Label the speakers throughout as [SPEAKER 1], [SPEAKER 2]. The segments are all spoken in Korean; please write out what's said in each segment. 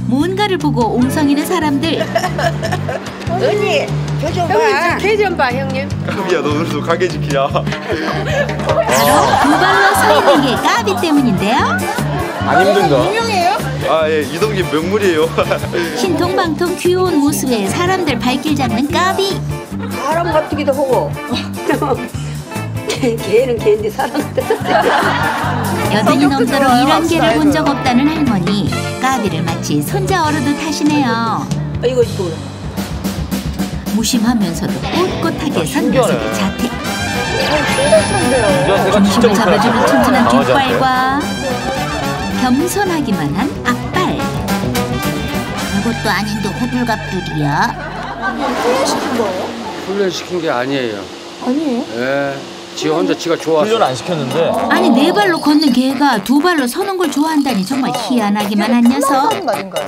[SPEAKER 1] 뭔가를 보고 옹성이는 사람들.
[SPEAKER 2] 언니, 저 좀 봐.
[SPEAKER 3] 개 좀 봐, 형님.
[SPEAKER 4] 까비야, 너 오늘도 가게 지키야.
[SPEAKER 1] 바로 두 발로 서 있는 게 까비 때문인데요.
[SPEAKER 4] 안 힘든가?
[SPEAKER 3] 유명해요?
[SPEAKER 4] 아, 예, 이동진 명물이에요.
[SPEAKER 1] 신통방통 귀여운 모습에 사람들 발길 잡는 까비.
[SPEAKER 2] 사람 같기도 하고. 개는 개인데 사람 같아.
[SPEAKER 1] 여든이 넘도록 이런 개를 본 적 없다는 할머니. 까비를 마치 손자 어르듯 하시네요.
[SPEAKER 2] 이거 이거.
[SPEAKER 1] 무심하면서도 꼿꼿하게 선 녀석의 자태.
[SPEAKER 4] 중심을
[SPEAKER 1] 잡아주는 튼튼한 뒷발과 겸손하기만 한 앞발.
[SPEAKER 5] 그것도 아닌데 호들갑들이야.
[SPEAKER 3] 훈련시킨 거예요?
[SPEAKER 6] 훈련시킨 게 아니에요.
[SPEAKER 3] 아니에요?
[SPEAKER 6] 예. 지 혼자 지가 좋아서.
[SPEAKER 4] 훈련 안 시켰는데.
[SPEAKER 1] 아니 네 발로 걷는 개가 두 발로 서는 걸 좋아한다니 정말 희한하기만 한 녀석.
[SPEAKER 3] 말인가요?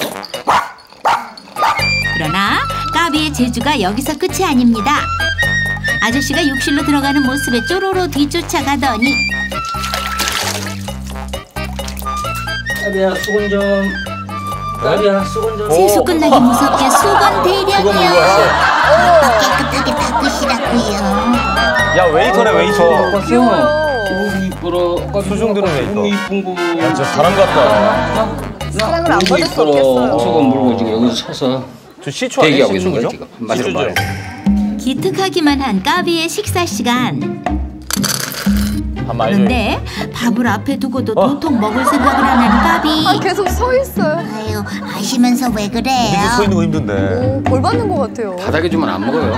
[SPEAKER 1] 그러나 까비의 재주가 여기서 끝이 아닙니다. 아저씨가 욕실로 들어가는 모습에 쪼로로 뒤쫓아가더니
[SPEAKER 6] 까비야 수건 좀. 까비야 수건 좀.
[SPEAKER 1] 세수 끝나기 무섭게 수건 대령이요.
[SPEAKER 5] 아빠 깨끗하게 닦으시라고요.
[SPEAKER 4] 야, 웨이터네, 웨이터.
[SPEAKER 6] 너무 이쁘러.
[SPEAKER 4] 수중들은 웨이터.
[SPEAKER 6] 너무 이쁜 거.
[SPEAKER 4] 야, 진짜 사람 같다.
[SPEAKER 3] 사랑을 안 받을 수 없겠어요.
[SPEAKER 6] 수건 물고 지금 여기서 서서
[SPEAKER 4] 저 시초 아니에요?
[SPEAKER 6] 대기하고 있는 거야 지금. 맞아 말해.
[SPEAKER 1] 기특하기만 한 까비의 식사 시간.
[SPEAKER 4] 밥 많이 줘요.
[SPEAKER 1] 그런데 밥을 앞에 두고도 도통 먹을 생각을 안 하는 까비.
[SPEAKER 3] 계속 서 있어요.
[SPEAKER 5] 아유, 아시면서 왜
[SPEAKER 4] 밑에 서
[SPEAKER 5] 그래요?
[SPEAKER 4] 있는 거 힘든데.
[SPEAKER 3] 벌 받는 것 같아요.
[SPEAKER 6] 바닥에 주면 안 먹어요.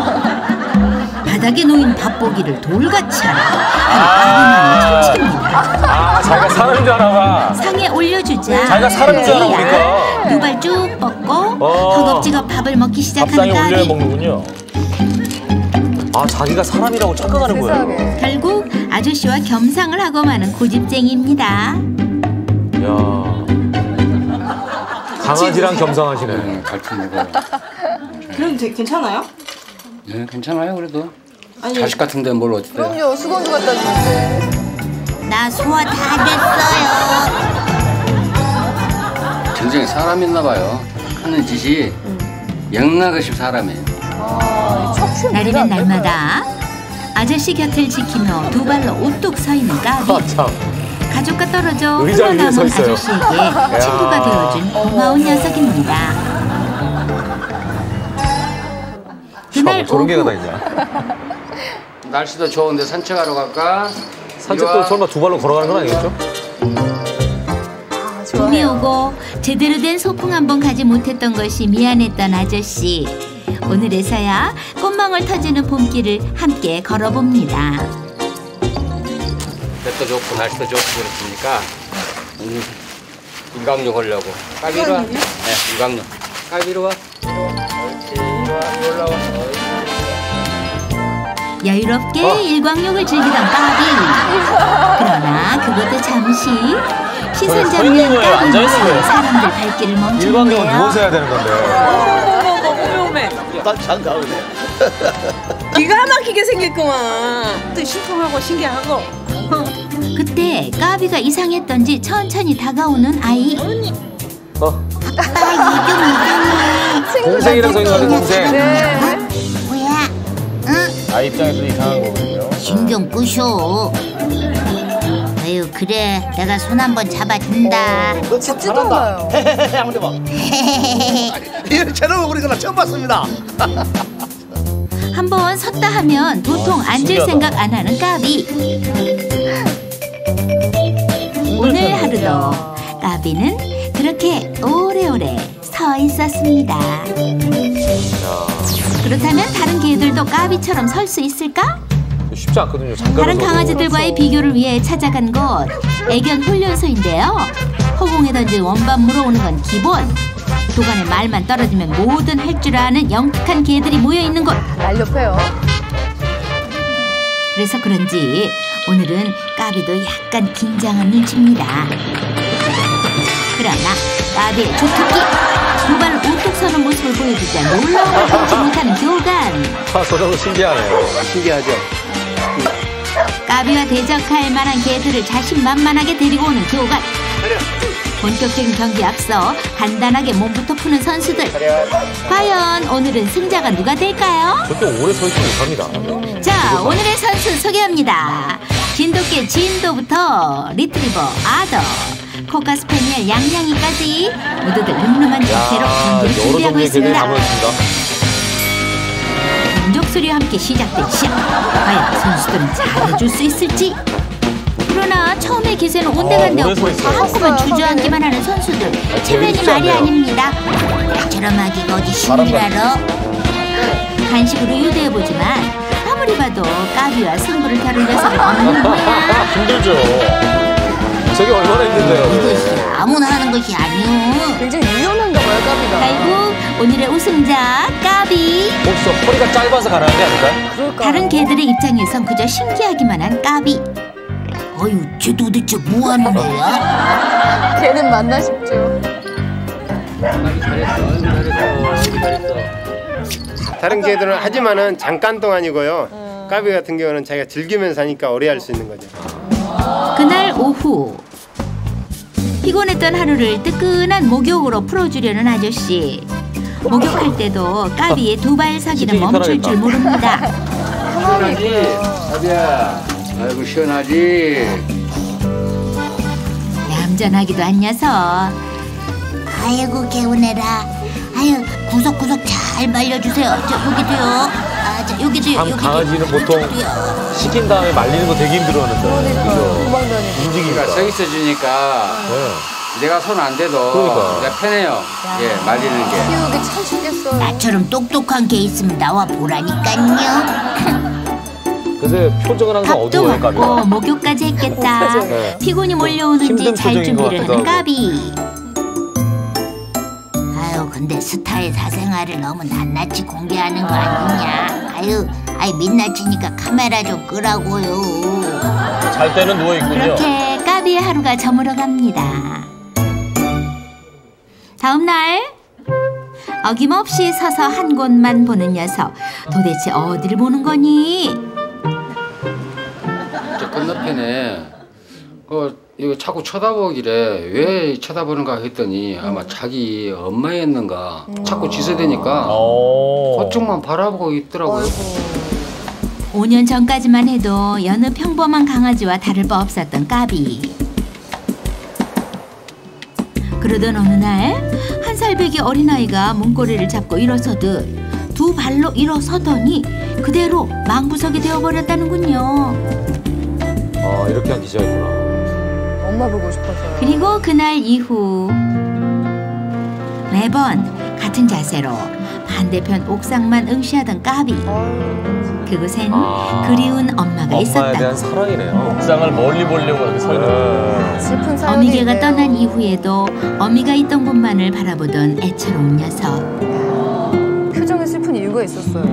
[SPEAKER 1] 바닥에 놓인 밥보기를 돌같이 하는 까비만의 특징입니다.
[SPEAKER 4] 아, 자기가 사람인 줄 알아 봐.
[SPEAKER 1] 상에 올려주자
[SPEAKER 4] 자기가 사람인 줄 알아 보니까.
[SPEAKER 1] 두발 쭉 뻗고 허겁지겁 밥을 먹기 시작하는
[SPEAKER 4] 밥상에 올려
[SPEAKER 1] 까비.
[SPEAKER 4] 먹는군요. 아, 자기가 사람이라고 착각하는 거예요.
[SPEAKER 3] 세상에.
[SPEAKER 1] 결국 아저씨와 겸상을 하고 마는 고집쟁이입니다.
[SPEAKER 4] 야, 강아지랑 겸상하시네.
[SPEAKER 6] 갈치 먹어요.
[SPEAKER 7] 그래도 되게 괜찮아요?
[SPEAKER 6] 네, 괜찮아요 그래도.
[SPEAKER 7] 아니,
[SPEAKER 6] 자식 같은데 뭘 어떻게?
[SPEAKER 3] 그럼요, 수건도 갖다 주는데.
[SPEAKER 5] 나 소화 다 됐어요.
[SPEAKER 6] 전쟁에 사람 있나 봐요. 하는 짓이 영락없이 사람이에요.
[SPEAKER 1] 날이면 날마다 아저씨 곁을 지키며 두 발로 우뚝 서 있는 까비.
[SPEAKER 4] 아, 참.
[SPEAKER 1] 가족과 떨어져
[SPEAKER 4] 의자
[SPEAKER 1] 홀로
[SPEAKER 4] 위에 서
[SPEAKER 1] 남은
[SPEAKER 4] 있어요.
[SPEAKER 1] 아저씨에게 친구가 되어준 고마운 녀석입니다. 그날
[SPEAKER 4] 저런 개가 다
[SPEAKER 1] 오후
[SPEAKER 4] 있냐?
[SPEAKER 6] 날씨도 좋은데 산책하러 갈까?
[SPEAKER 4] 산책도 설마 두 발로 걸어가는 건 아니겠죠?
[SPEAKER 1] 봄이 오고 제대로 된 소풍 한 번 가지 못했던 것이 미안했던 아저씨. 오늘에서야 꽃망울 터지는 봄길을 함께 걸어봅니다.
[SPEAKER 6] 볕도 좋고 날씨도 좋고 그렇으니까 일광욕 하려고. 까비로 와. 네, 일광욕. 까비로 와. 옳지. 이리 올라와.
[SPEAKER 1] 여유롭게 일광욕을 즐기던 까비. 그러나 그것도 잠시 시선
[SPEAKER 4] 서 있는
[SPEAKER 1] 잡는
[SPEAKER 4] 거예요?
[SPEAKER 1] 까비
[SPEAKER 4] 앉아 있는
[SPEAKER 1] 모습에
[SPEAKER 4] 거예요?
[SPEAKER 1] 사람들 발길을
[SPEAKER 4] 일광욕은
[SPEAKER 1] 멈추는데요.
[SPEAKER 4] 누워서 해야 되는 건데.
[SPEAKER 7] 기가 막히게 생겼구만. 또 신통하고 신기하고.
[SPEAKER 1] 그때 까비가 이상했던지 천천히 다가오는 아이.
[SPEAKER 4] 동생이랑 서 있는 건데, 동생.
[SPEAKER 3] 네.
[SPEAKER 5] 뭐야? 응?
[SPEAKER 4] 아이 입장에서 이상한 거거든요.
[SPEAKER 5] 신경 끄쇼. 아유, 그래. 내가 손 한번 잡아준다.
[SPEAKER 3] 짖지도 않아요.
[SPEAKER 8] 한번 해봐. 이런 저런 우리가 처음 봤습니다.
[SPEAKER 1] 한번 섰다 하면 도통 앉을
[SPEAKER 4] 신기하다.
[SPEAKER 1] 생각 안 하는 까비. 오늘 하루도 까비는 그렇게 오래오래 서 있었습니다. 그렇다면 다른 개들도 까비처럼 설 수 있을까?
[SPEAKER 4] 쉽지 않거든요. 잠깐
[SPEAKER 1] 다른 강아지들과의 비교를 위해 찾아간 곳 애견 훈련소인데요. 허공에 던진 원반 물어오는 건 기본. 도간에 말만 떨어지면 뭐든 할 줄 아는 영특한 개들이 모여있는 곳.
[SPEAKER 3] 날렵해요.
[SPEAKER 1] 그래서 그런지 오늘은 까비도 약간 긴장한 눈치입니다. 그러나 까비의 주특기 두 발로 우뚝 서는 모습을 보여주자 놀라움을 참지 못하는 교관.
[SPEAKER 4] 저도 신기하네요.
[SPEAKER 6] 신기하죠?
[SPEAKER 1] 까비와 대적할 만한 개들을 자신만만하게 데리고 오는 교관. 본격적인 경기 앞서 간단하게 몸부터 푸는 선수들. 과연 오늘은 승자가 누가 될까요?
[SPEAKER 4] 그렇게 오래 서 있지 못합니다.
[SPEAKER 1] 자, 오늘의 선수 소개합니다. 진돗개 진도부터 리트리버 아더, 코카 스패니엘 양양이까지 모두들 늠름한 자세로 경기를 준비하고 있습니다. 민족 소리와 함께 시작된 시합. 과연 선수들은 잘해줄 수 있을지? 그러나 처음에 기세는 온데간데 없고 한꺼번에 주저앉기만 하는 선수들. 체면이 말이 아닙니다.
[SPEAKER 5] 나처럼 하기가 어디 쉬운 줄 알아?
[SPEAKER 1] 간식으로 유도해보지만 아무리 봐도 까비와 승부를 다룰 녀석은 없는 거야.
[SPEAKER 4] 힘들죠. 저게 얼마나 힘든데요.
[SPEAKER 5] 이것이 아무나 하는 것이 아니오.
[SPEAKER 3] 굉장히 유연한가 봐요, 까비가.
[SPEAKER 1] 결국 오늘의 우승자 까비.
[SPEAKER 4] 혹시 허리가 짧아서 가능한 게 아닐까요?
[SPEAKER 3] 그럴까?
[SPEAKER 1] 다른 개들의 입장에선 그저 신기하기만 한 까비.
[SPEAKER 5] 어휴, 쟤 도대체 뭐 하는 거야?
[SPEAKER 3] 걔는 맞나 싶죠.
[SPEAKER 9] 다른 개들은 하지만은 잠깐 동안이고요. 까비 같은 경우는 자기가 즐기면서 하니까 오래 할 수 있는 거죠.
[SPEAKER 1] 그날 오후 피곤했던 하루를 뜨끈한 목욕으로 풀어주려는 아저씨. 목욕할 때도 까비의 두 발 사기는 멈출 줄 모릅니다.
[SPEAKER 6] 시원하지? 까비야. 아이고 시원하지?
[SPEAKER 1] 얌전하기도 한 녀석.
[SPEAKER 5] 아이고 개운해라. 아유, 구석구석 잘 말려주세요. 저 여기도요. 아, 저 여기도요.
[SPEAKER 4] 참 강아지는 보통 시킨 다음에 말리는 거 되게 힘들어하는데. 그죠? 움직이니까.
[SPEAKER 6] 서 있어 주니까 내가 손 안 대도
[SPEAKER 4] 그러니까.
[SPEAKER 6] 내가 편해요. 예, 말리는 게.
[SPEAKER 3] 키우기 참 쉽겠어요.
[SPEAKER 5] 나처럼 똑똑한 개 있으면 나와 보라니깐요.
[SPEAKER 4] 근데 표정은 항상
[SPEAKER 1] 밥도
[SPEAKER 4] 어두워요, 까비가.
[SPEAKER 1] 먹고 목욕까지 했겠다.
[SPEAKER 4] 네.
[SPEAKER 1] 피곤이 몰려오는지
[SPEAKER 4] 힘든
[SPEAKER 1] 잘
[SPEAKER 4] 표정인 것
[SPEAKER 1] 준비를
[SPEAKER 4] 같기도
[SPEAKER 1] 하는
[SPEAKER 4] 하고.
[SPEAKER 1] 까비.
[SPEAKER 5] 아유, 근데 스타의 사생활을 너무 낱낱이 공개하는 거 아니냐? 아유, 민낯이니까 카메라 좀 끄라고요.
[SPEAKER 4] 잘 때는 누워있군요.
[SPEAKER 1] 그렇게 까비의 하루가 저물어갑니다. 다음 날 어김없이 서서 한 곳만 보는 녀석. 도대체 어디를 보는 거니?
[SPEAKER 6] 저 건너편에 이거 자꾸 쳐다보길래 왜 쳐다보는가 했더니 아마 자기 엄마였는가 자꾸 지새대니까 그쪽만 바라보고 있더라고요.
[SPEAKER 1] 5년 전까지만 해도 여느 평범한 강아지와 다를 바 없었던 까비. 그러던 어느 날 한 살배기 어린아이가 문고리를 잡고 일어서듯 두 발로 일어서더니 그대로 망부석이 되어버렸다는군요.
[SPEAKER 4] 아, 이렇게 한 기자였구나.
[SPEAKER 3] 엄마 보고 싶어서.
[SPEAKER 1] 그리고 그날 이후 매번 같은 자세로 반대편 옥상만 응시하던 까비. 그곳엔 그리운 엄마가
[SPEAKER 4] 엄마에
[SPEAKER 1] 있었다.
[SPEAKER 4] 대한 사랑이네요. 옥상을 멀리 보려고 이렇게 서 있는.
[SPEAKER 3] 슬픈 사연이
[SPEAKER 1] 어미개가
[SPEAKER 3] 있네요.
[SPEAKER 1] 떠난 이후에도 어미가 있던 곳만을 바라보던 애처로운 녀석.
[SPEAKER 3] 표정에 슬픈 이유가 있었어요.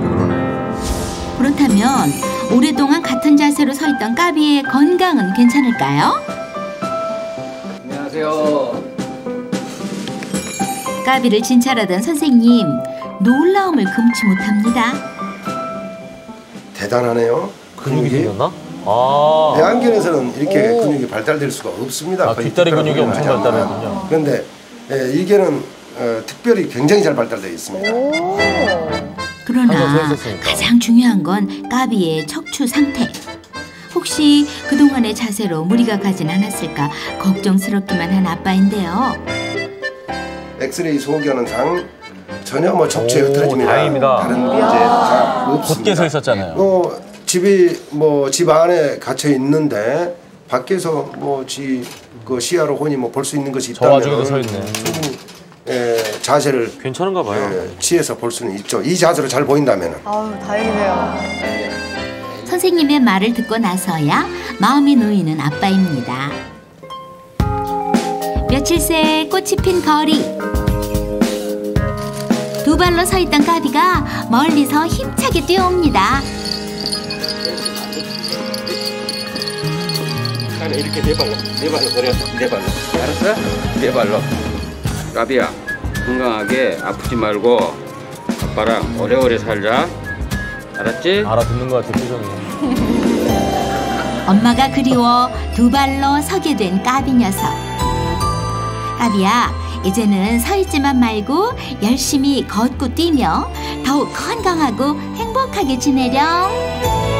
[SPEAKER 1] 그렇다면 오랫동안 같은 자세로 서 있던 까비의 건강은 괜찮을까요?
[SPEAKER 6] 안녕하세요.
[SPEAKER 1] 까비를 진찰하던 선생님, 놀라움을 금치 못합니다.
[SPEAKER 8] 대단하네요.
[SPEAKER 4] 근육이 생겼나?
[SPEAKER 8] 애완견에서는 이렇게 근육이 발달될 수가 없습니다.
[SPEAKER 4] 아, 뒷다리 근육이 엄청 발달했군요.
[SPEAKER 8] 그런데 이 개는 특별히 굉장히 잘 발달되어 있습니다.
[SPEAKER 1] 그러나
[SPEAKER 4] 항상 서 있었으니까.
[SPEAKER 1] 가장 중요한 건 까비의 척추 상태. 혹시 그동안의 자세로 무리가 가진 않았을까 걱정스럽기만 한 아빠인데요.
[SPEAKER 8] 엑스레이 소견상 전혀 뭐 척추에 흐트러짐이나
[SPEAKER 4] 다행입니다.
[SPEAKER 8] 다른 문제가
[SPEAKER 4] 곧게
[SPEAKER 8] 없습니다.
[SPEAKER 4] 서 있었잖아요.
[SPEAKER 8] 집 안에 갇혀 있는데 밖에서 그 시야로 혼이 볼 수 있는 것이
[SPEAKER 4] 저
[SPEAKER 8] 있다면
[SPEAKER 4] 와중에도 서 있네.
[SPEAKER 8] 충분히 자세를
[SPEAKER 4] 괜찮은가 봐요.
[SPEAKER 8] 취해서 볼 수는 있죠. 이 자세로 잘 보인다면은.
[SPEAKER 3] 아우, 다행이네요.
[SPEAKER 1] 선생님의 말을 듣고 나서야 마음이 놓이는 아빠입니다. 며칠 새 꽃이 핀 거리. 두 발로 서 있던 까비가 멀리서 힘차게 뛰어옵니다.
[SPEAKER 6] 나는 이렇게 네 발로 버렸어. 네 발로. 알았어? 네 발로. 까비야, 건강하게 아프지 말고 아빠랑 오래오래 살자. 알았지?
[SPEAKER 4] 알아듣는 것 같아, 표정이.
[SPEAKER 1] 엄마가 그리워 두 발로 서게 된 까비 녀석. 까비야, 이제는 서 있지만 말고 열심히 걷고 뛰며 더욱 건강하고 행복하게 지내렴.